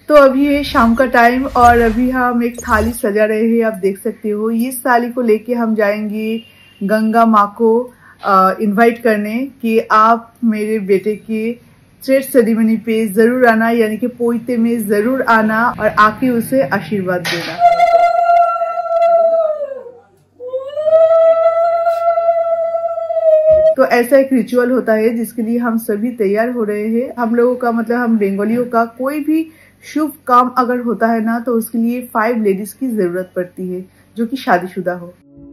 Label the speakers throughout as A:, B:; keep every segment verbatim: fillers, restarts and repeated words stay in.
A: तो अभी है शाम का टाइम और अभी हम एक थाली सजा रहे हैं। आप देख सकते हो इस थाली को लेके हम जाएंगे गंगा माँ को इनवाइट करने कि आप मेरे बेटे के थ्रेड सेरेमनी पे जरूर आना, यानी कि पोइते में जरूर आना और आके उसे आशीर्वाद देना। तो ऐसा एक रिचुअल होता है जिसके लिए हम सभी तैयार हो रहे हैं। हम लोगों का मतलब हम बंगालियों का कोई भी शुभ काम अगर होता है ना, तो उसके लिए फाइव लेडीज की जरूरत पड़ती है जो कि शादीशुदा हो।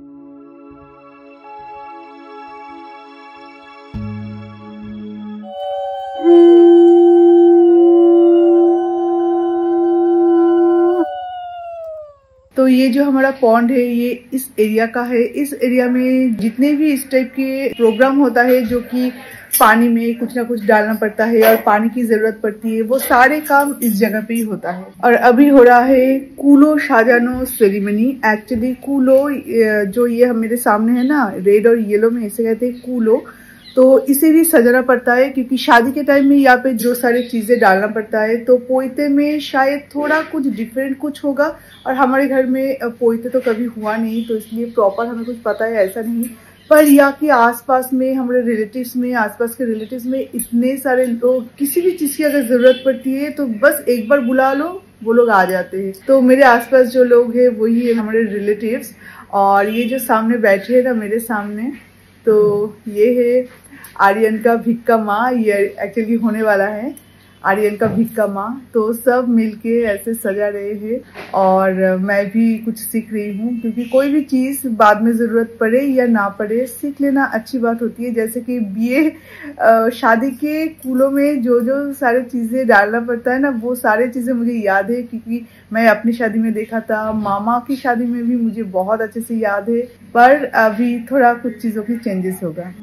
A: तो ये जो हमारा पॉन्ड है ये इस एरिया का है। इस एरिया में जितने भी इस टाइप के प्रोग्राम होता है जो कि पानी में कुछ ना कुछ डालना पड़ता है और पानी की जरूरत पड़ती है, वो सारे काम इस जगह पे ही होता है। और अभी हो रहा है कूलो साजानो सेरेमनी। एक्चुअली कूलो जो ये मेरे सामने है ना, रेड और येलो में इसे कहते हैं कूलो। तो इसे भी सजाना पड़ता है क्योंकि शादी के टाइम में यहाँ पे जो सारी चीजें डालना पड़ता है, तो पोइते में शायद थोड़ा कुछ डिफरेंट कुछ होगा। और हमारे घर में पोइते तो कभी हुआ नहीं, तो इसलिए प्रॉपर हमें कुछ पता है ऐसा नहीं। पर यहाँ के आसपास में हमारे रिलेटिव्स में आसपास के रिलेटिव्स में इतने सारे लोग, किसी भी चीज की अगर जरूरत पड़ती है तो बस एक बार बुला लो, वो लोग आ जाते हैं। तो मेरे आसपास जो लोग हैं वही है हमारे रिलेटिव्स। और ये जो सामने बैठे है ना मेरे सामने, तो ये है आर्यन का भिक्का माँ। ये एक्चुअली होने वाला है आर्यन का भिक्का माँ। तो सब मिलके ऐसे सजा रहे हैं और मैं भी कुछ सीख रही हूँ, क्योंकि कोई भी चीज़ बाद में ज़रूरत पड़े या ना पड़े, सीख लेना अच्छी बात होती है। जैसे कि बीए शादी के कूलों में जो जो सारी चीज़ें डालना पड़ता है ना, वो सारी चीज़ें मुझे याद है क्योंकि मैं अपनी शादी में देखा था, मामा की शादी में भी मुझे बहुत अच्छे से याद है। पर अभी थोड़ा कुछ चीज़ों की चेंजेस होगा।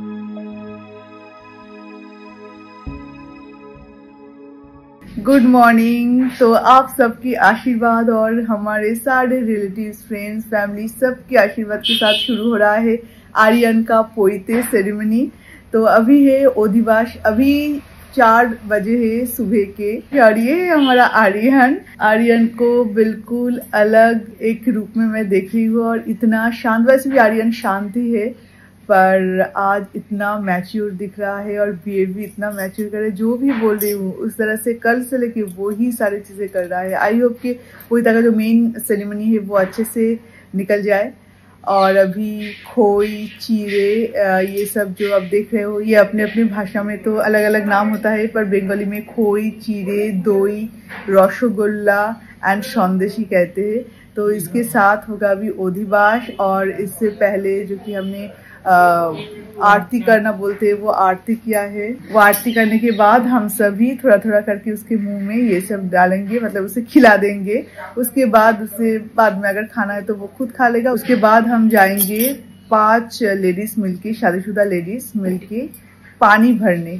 A: Good morning. तो आप सबकी आशीर्वाद और हमारे सारे रिलेटिव्स, फ्रेंड्स, फैमिली सबके आशीर्वाद के साथ शुरू हो रहा है आर्यन का पोइते सेरेमनी। तो अभी है ओदिवाश, अभी चार बजे है सुबह के। और ये हमारा आर्यन आर्यन को बिल्कुल अलग एक रूप में मैं देख रही हूँ और इतना शांत। वैसे भी आर्यन शांत ही है, पर आज इतना मैच्योर दिख रहा है और बिहेव भी इतना मैच्योर कर रहा है। जो भी बोल रही हूँ उस तरह से कल से लेके वो ही सारी चीज़ें कर रहा है। आई होप कि पोइता का जो मेन सेरेमनी है वो अच्छे से निकल जाए। और अभी खोई, चीरे, ये सब जो आप देख रहे हो, ये अपने अपनी भाषा में तो अलग अलग नाम होता है, पर बंगाली में खोई, चीरे, दोई, रसगोल्ला एंड संदेशी कहते हैं। तो इसके साथ होगा अभी ओधिवास। और इससे पहले जो कि हमने आरती करना बोलते हैं, वो आरती किया है। वो आरती करने के बाद हम सभी थोड़ा थोड़ा करके उसके मुंह में ये सब डालेंगे, मतलब उसे खिला देंगे। उसके बाद उसे बाद में अगर खाना है तो वो खुद खा लेगा। उसके बाद हम जाएंगे पांच लेडीज मिलके, शादीशुदा लेडीज मिलके पानी भरने।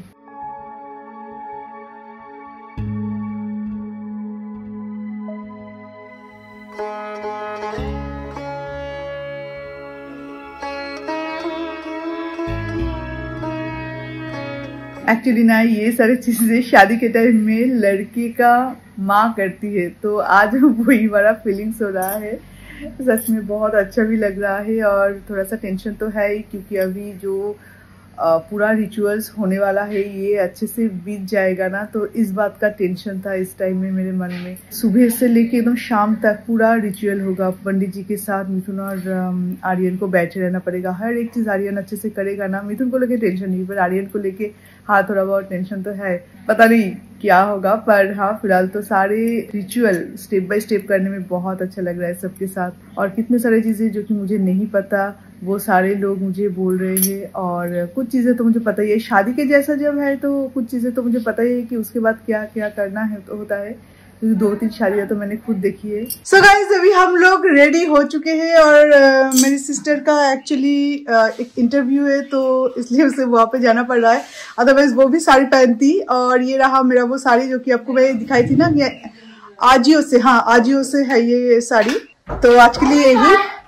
A: एक्चुअली ना ये सारी चीजें शादी के टाइम में लड़के का माँ करती है, तो आज वही बड़ा फीलिंग्स हो रहा है। सच में बहुत अच्छा भी लग रहा है और थोड़ा सा टेंशन तो है ही, क्योंकि अभी जो पूरा रिचुअल्स होने वाला है ये अच्छे से बीत जाएगा ना, तो इस बात का टेंशन था इस टाइम में मेरे मन में। सुबह से लेके एकदम शाम तक पूरा रिचुअल होगा पंडित जी के साथ। मिथुन और आर्यन को बैठे रहना पड़ेगा, हर एक चीज आर्यन अच्छे से करेगा ना। मिथुन को लेके टेंशन नहीं, पर आर्यन को लेके हाँ थोड़ा बहुत टेंशन तो है, पता नहीं क्या होगा। पर हाँ फिलहाल तो सारे रिचुअल स्टेप बाय स्टेप करने में बहुत अच्छा लग रहा है सबके साथ। और कितने सारी चीजें जो कि मुझे नहीं पता वो सारे लोग मुझे बोल रहे हैं, और कुछ चीजें तो मुझे पता ही है। शादी के जैसा जब है तो कुछ चीजें तो मुझे पता ही है कि उसके बाद क्या क्या करना है तो होता है, क्योंकि दो तीन शादियां तो मैंने खुद देखी है। सो गाइस अभी हम लोग रेडी हो चुके हैं और uh, मेरी सिस्टर का एक्चुअली uh, एक इंटरव्यू है, तो इसलिए उसे वहाँ पे जाना पड़ रहा है। अदरवाइज वो भी साड़ी पहनती। और ये रहा मेरा वो साड़ी जो कि आपको मैं दिखाई थी ना, ये आजियो से, हाँ आजियो से है ये साड़ी। तो आज के लिए यही।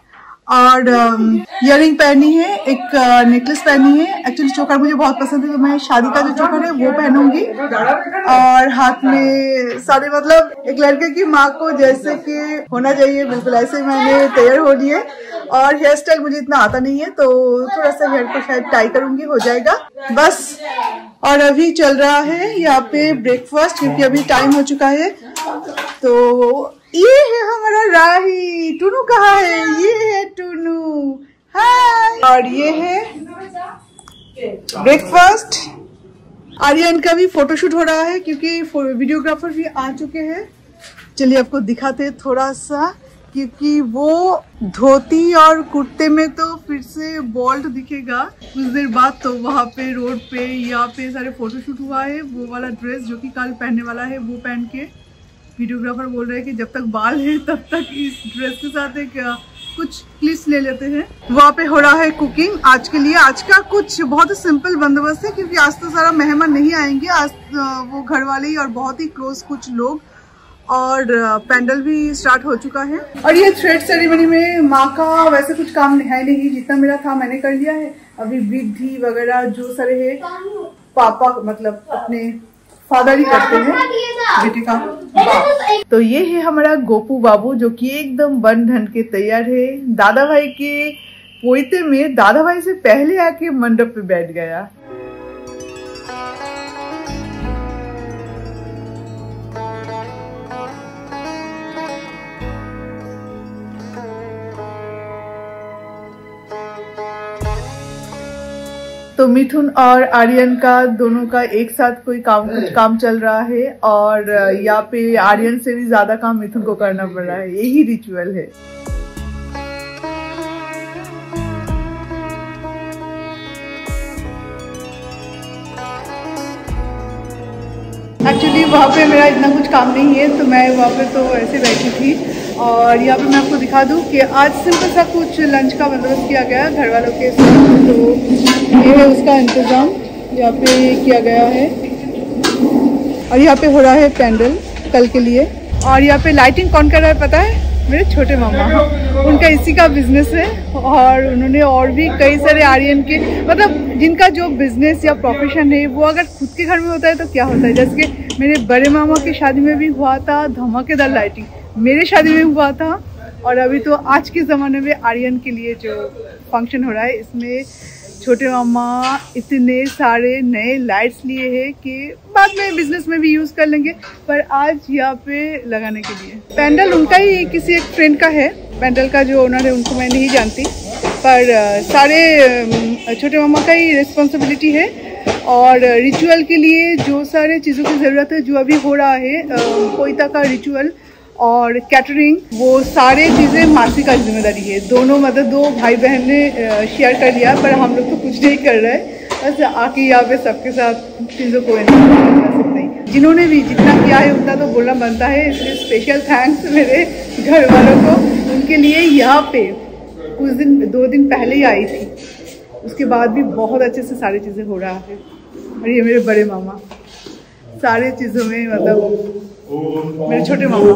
A: और इयररिंग पहनी है, एक नेकलेस पहनी है। एक्चुअली चोकर मुझे बहुत पसंद है तो मैं शादी का जो चोकर है वो पहनूंगी। और हाथ में सारे मतलब एक लड़के की माँ को जैसे कि होना चाहिए बिल्कुल ऐसे मैंने तैयार हो ली है। और हेयर स्टाइल मुझे इतना आता नहीं है तो थोड़ा सा हेयर को शायद टाई करूंगी, हो जाएगा बस। और अभी चल रहा है यहाँ पे ब्रेकफास्ट क्योंकि अभी टाइम हो चुका है। तो ये है हमारा राही। टूनू कहाँ है? ये है टूनू, हाय। और ये है ब्रेकफास्ट। आर्यन का भी फोटोशूट हो रहा है क्योंकि वीडियोग्राफर भी आ चुके हैं। चलिए आपको दिखाते हैं थोड़ा सा, क्योंकि वो धोती और कुर्ते में तो फिर से बोल्ड दिखेगा कुछ देर बाद। तो वहाँ पे रोड पे यहाँ पे सारे फोटोशूट हुआ है। वो वाला ड्रेस जो कि कल पहनने वाला है वो पहन के वीडियोग्राफर बोल रहे हैं कि जब तक बाल है तब तक इस ड्रेस के साथ एक कुछ क्लिप्स ले लेते हैं। वहाँ पे हो रहा है कुकिंग आज के लिए। आज का कुछ बहुत ही सिंपल बंदोबस्त है क्योंकि आज तो सारा मेहमान नहीं आएंगे। आज वो घर वाले ही और बहुत ही क्लोज कुछ लोग। और पैंडल भी स्टार्ट हो चुका है। और ये थ्रेड सेरेमनी में माँ का वैसे कुछ काम है नहीं, जितना मेरा था मैंने कर लिया है। अभी विधि वगैरह जो सारे है पापा मतलब अपने फादर ही करते हैं बेटे का। तो ये है हमारा गोपू बाबू जो कि एकदम बन ढन के तैयार है। दादा भाई के पोइते में दादा भाई से पहले आके मंडप पे बैठ गया। तो मिथुन और आर्यन का दोनों का एक साथ कोई काम कुछ काम चल रहा है और यहाँ पे आर्यन से भी ज्यादा काम मिथुन को करना पड़ रहा है। यही रिचुअल है। एक्चुअली वहाँ पे मेरा इतना कुछ काम नहीं है तो मैं वहाँ पे तो ऐसे बैठी थी। और यहाँ पे मैं आपको दिखा दूँ कि आज सिंपल सा कुछ लंच का बंदोबस्त किया गया घर वालों के साथ। तो ये है उसका इंतज़ाम यहाँ पे किया गया है। और यहाँ पे हो रहा है पैंडल कल के लिए। और यहाँ पे लाइटिंग कौन कर रहा है पता है? मेरे छोटे मामा। उनका इसी का बिजनेस है और उन्होंने और भी कई सारे आर्यन के मतलब जिनका जो बिजनेस या प्रोफेशन है वो अगर खुद के घर में होता है तो क्या होता है। जैसे कि मेरे बड़े मामा की शादी में भी हुआ था धमाकेदार लाइटिंग, मेरे शादी में हुआ था। और अभी तो आज के ज़माने में आर्यन के लिए जो फंक्शन हो रहा है इसमें छोटे मामा इतने सारे नए लाइट्स लिए हैं कि बाद में बिजनेस में भी यूज़ कर लेंगे, पर आज यहाँ पे लगाने के लिए। पैंडल उनका ही किसी एक फ्रेंड का है। पैंडल का जो ओनर है उनको मैं नहीं जानती, पर सारे छोटे मामा का ही रिस्पॉन्सिबिलिटी है। और रिचुअल के लिए जो सारे चीज़ों की ज़रूरत है जो अभी हो रहा है पोइता का रिचुअल और कैटरिंग, वो सारे चीज़ें मासी का जिम्मेदारी है। दोनों मतलब दो भाई बहन ने शेयर कर लिया, पर हम लोग तो कुछ नहीं कर रहे हैं। बस आके यहाँ पे सबके साथ चीज़ों को एंजॉय कर सकते हैं। जिन्होंने भी जितना किया है उतना तो बोलना बनता है, इसलिए स्पेशल थैंक्स मेरे घर वालों को। उनके लिए यहाँ पे कुछ दिन दो दिन पहले ही आई थी, उसके बाद भी बहुत अच्छे से सारी चीज़ें हो रहा है। और ये मेरे बड़े मामा सारे चीज़ों में मतलब मेरे छोटे मामा।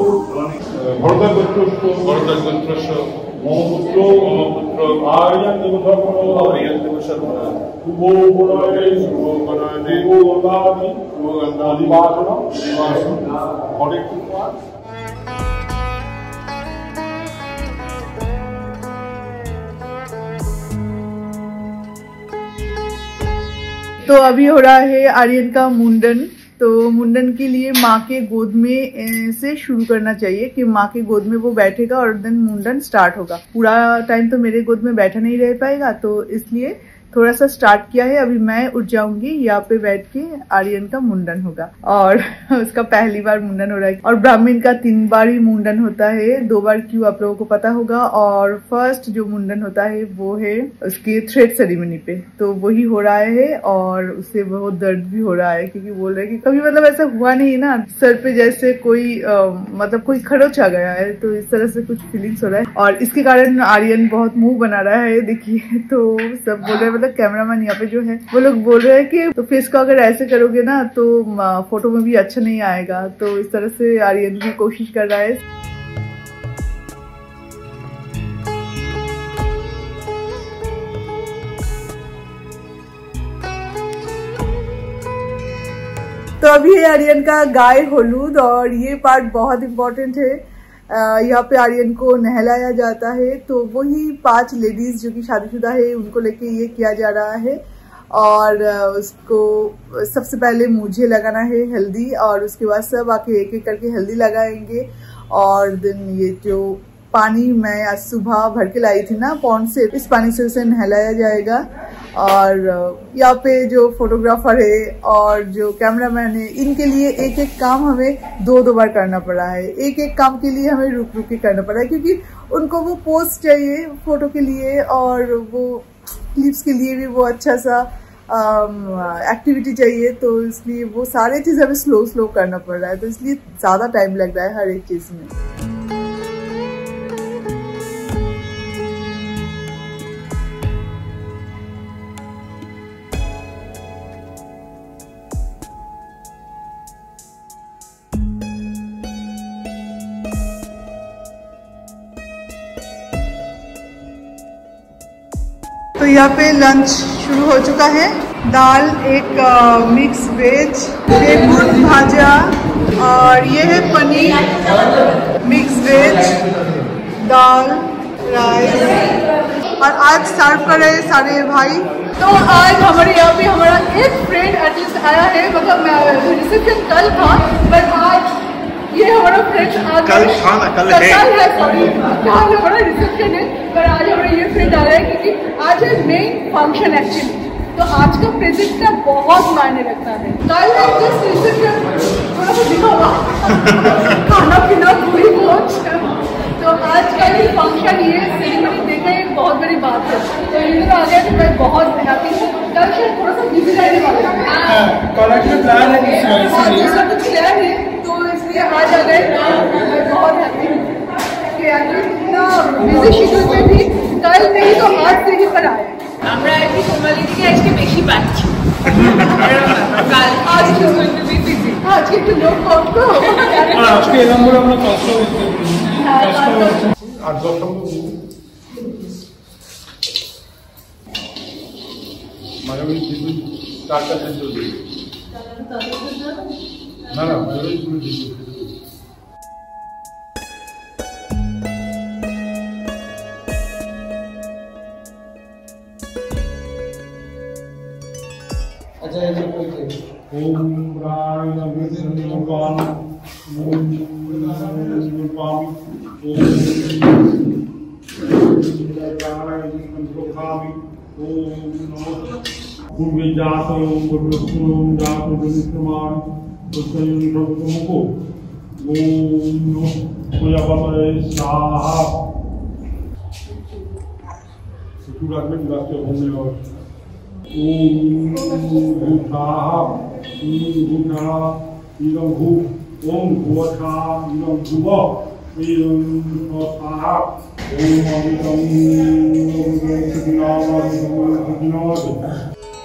A: तो अभी हो रहा है आर्यन का मुंडन। तो मुंडन के लिए माँ के गोद में से शुरू करना चाहिए कि माँ के गोद में वो बैठेगा और देन मुंडन स्टार्ट होगा। पूरा टाइम तो मेरे गोद में बैठा नहीं रह पाएगा तो इसलिए थोड़ा सा स्टार्ट किया है। अभी मैं उठ जाऊंगी, यहाँ पे बैठ के आर्यन का मुंडन होगा और उसका पहली बार मुंडन हो रहा है। और ब्राह्मण का तीन बार ही मुंडन होता है, दो बार क्यों आप लोगों को पता होगा। और फर्स्ट जो मुंडन होता है वो है उसके थ्रेड सेरेमनी पे, तो वही हो रहा है और उससे बहुत दर्द भी हो रहा है क्योंकि बोल रहे हैं कि कभी मतलब ऐसा हुआ नहीं ना, सर पे जैसे कोई आ, मतलब कोई खरोच आ गया है, तो इस तरह से कुछ फीलिंग्स हो रहा है। और इसके कारण आर्यन बहुत मुंह बना रहा है, देखिए। तो सब बोल रहे हैं, कैमरामैन यहाँ पे जो है वो लोग बोल रहे हैं कि तो फेस को अगर ऐसे करोगे ना तो फोटो में भी अच्छा नहीं आएगा। तो इस तरह से आर्यन भी कोशिश कर रहा है। तो अभी है आर्यन का गाय होलूद और ये पार्ट बहुत इम्पोर्टेंट है। यहाँ पे आर्यन को नहलाया जाता है, तो वही पांच लेडीज जो कि शादीशुदा है उनको लेके ये किया जा रहा है। और उसको सबसे पहले मुझे लगाना है हल्दी और उसके बाद सब आके एक एक करके हल्दी लगाएंगे। और दिन ये जो पानी मैं आज सुबह भर के लाई थी ना पॉन्ड से, इस पानी से उसे नहलाया जाएगा। और यहाँ पे जो फोटोग्राफर है और जो कैमरामैन है, इनके लिए एक एक काम हमें दो दो बार करना पड़ा है। एक एक काम के लिए हमें रुक रुक के करना पड़ा है, क्योंकि उनको वो पोज चाहिए फोटो के लिए और वो क्लिप्स के लिए भी वो अच्छा सा एक्टिविटी चाहिए। तो इसलिए वो सारे चीज़ हमें स्लो स्लो करना पड़ रहा है, तो इसलिए ज़्यादा टाइम लग रहा है हर एक चीज़ में। तो यहाँ पे लंच शुरू हो चुका है। दाल, एक मिक्स वेज, बेगुन भाजा और ये है पनीर, मिक्स वेज, दाल, राइस। और आज सर्व कर रहे सारे भाई। तो आज हमारे यहाँ पे हमारा एक फ्रेंड एटलीस्ट आया है, मतलब रिसेप्शन कल था पर आज ये हमारा फ्रेंड आज
B: कल था ना, कल है,
A: है सॉरी, आज हमारा रिसेप्शन है पर आज हमारा ये फ्रेंड आ रहा है क्योंकि आज है मेन फंक्शन एक्चुअली। तो आज का प्रेजेंट का बहुत मायने रखता है। कल जस्ट रिसेप्शन थोड़ा सा दिखावा खाना पीना पूरी बहुत। तो आज का ये फंक्शन, ये सेरेमनी देखना एक बहुत बड़ी बात है। तो इधर आ गया तो मैं बहुत हैप्पी हूँ। कल शायद थोड़ा सा बिजी रहने वाला है, प्लान है कुछ प्लान है, तो इसलिए आज आ गए। मैं बहुत हैप्पी हूँ कि इतना बिजी शेड्यूल में भी कल नहीं तो आज से ही पर आए।
C: আমরা একটু কোমালি থেকে আজকে বেশি পাচ্ছি কাল আজ কি হইতে বিজি
A: আজ একটু লোক কম তো
D: আজকে এরকম করে আমরা কষ্ট করতে আর দশ নম্বর মানে ওই দিন চারটা দিন চলবে না না ওই দিন ओम राय भगवान ओम स्वामी ओम पूर्वे जात ओम पूर्वस्म जात विष्णुमान मुको ओम पूजापतये स्वाहा पूरा में राष्ट्र होने और ओम भूताः भूताः इदं भू ओम भूता इदं भुव इदं स्वाहा ओम अमितं सुखिनावतु।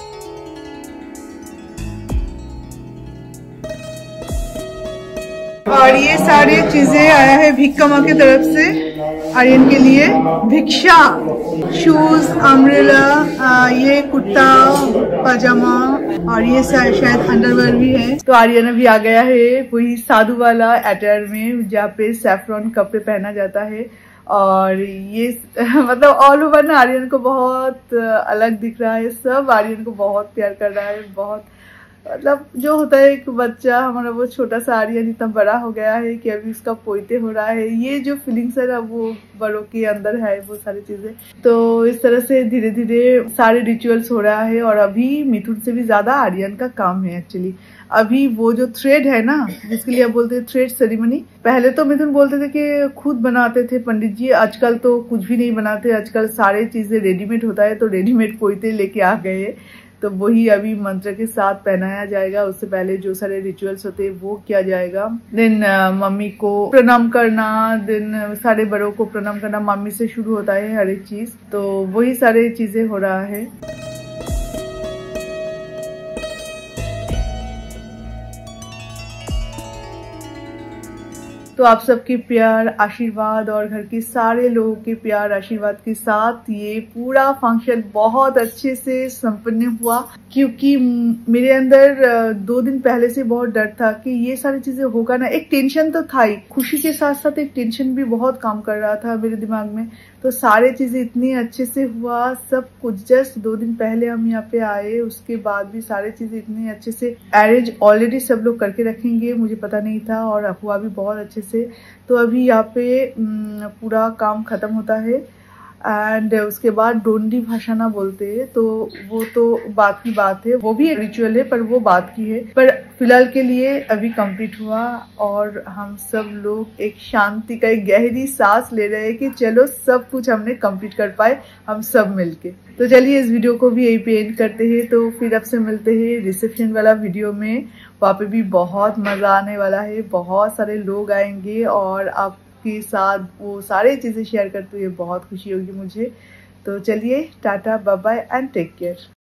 A: और ये सारी चीजें आया है भिक्का माँ की तरफ से आर्यन के लिए। भिक्षा, शूज, अम्ब्रेला, ये कुर्ता पजामा और ये शायद अंडरवेयर भी है। तो आर्यन अभी आ गया है वही साधु वाला अटायर में, जहाँ पे सैफरॉन कपड़े पहना जाता है। और ये मतलब ऑल ओवर ना आर्यन को बहुत अलग दिख रहा है, सब आर्यन को बहुत प्यार कर रहा है। बहुत मतलब जो होता है एक बच्चा, हमारा वो छोटा सा आर्यन इतना बड़ा हो गया है कि अभी उसका पोते हो रहा है, ये जो फीलिंग्स है ना वो बड़ों के अंदर है वो सारी चीजें। तो इस तरह से धीरे धीरे सारे रिचुअल्स हो रहा है। और अभी मिथुन से भी ज्यादा आर्यन का काम है एक्चुअली। अभी वो जो थ्रेड है ना, जिसके लिए आप बोलते हैं थ्रेड सेरेमनी, पहले तो मिथुन बोलते थे कि खुद बनाते थे पंडित जी, आजकल तो कुछ भी नहीं बनाते, आजकल सारे चीजें रेडीमेड होता है। तो रेडीमेड पोते लेके आ गए, तो वही अभी मंत्र के साथ पहनाया जाएगा। उससे पहले जो सारे रिचुअल्स होते हैं वो किया जाएगा। देन मम्मी को प्रणाम करना, देन सारे बड़ों को प्रणाम करना, मम्मी से शुरू होता है हर एक चीज। तो वही सारे चीजें हो रहा है। तो आप सबके प्यार आशीर्वाद और घर के सारे लोगों के प्यार आशीर्वाद के साथ ये पूरा फंक्शन बहुत अच्छे से संपन्न हुआ। क्योंकि मेरे अंदर दो दिन पहले से बहुत डर था कि ये सारी चीजें होगा ना, एक टेंशन तो था ही, खुशी के साथ साथ एक टेंशन भी बहुत काम कर रहा था मेरे दिमाग में। तो सारे चीजें इतनी अच्छे से हुआ, सब कुछ जस्ट दो दिन पहले हम यहाँ पे आए, उसके बाद भी सारी चीजें इतनी अच्छे से अरेंज ऑलरेडी सब लोग करके रखेंगे, मुझे पता नहीं था और हुआ भी बहुत अच्छे से। तो अभी यहाँ पे पूरा काम खत्म होता है एंड उसके बाद डोंडी भाषाना बोलते हैं, तो वो तो बात की बात है, वो भी एक रिचुअल है पर वो बात की है। पर फिलहाल के लिए अभी कंप्लीट हुआ और हम सब लोग एक शांति का एक गहरी सांस ले रहे हैं कि चलो सब कुछ हमने कंप्लीट कर पाए हम सब मिलके। तो चलिए इस वीडियो को भी यहीं पे एंड करते हैं। तो फिर अब से मिलते हैं रिसेप्शन वाला वीडियो में, वहाँ पे भी बहुत मजा आने वाला है, बहुत सारे लोग आएंगे और आप के साथ वो सारी चीजें शेयर करते हुए बहुत खुशी होगी मुझे। तो चलिए tata bye bye and take care.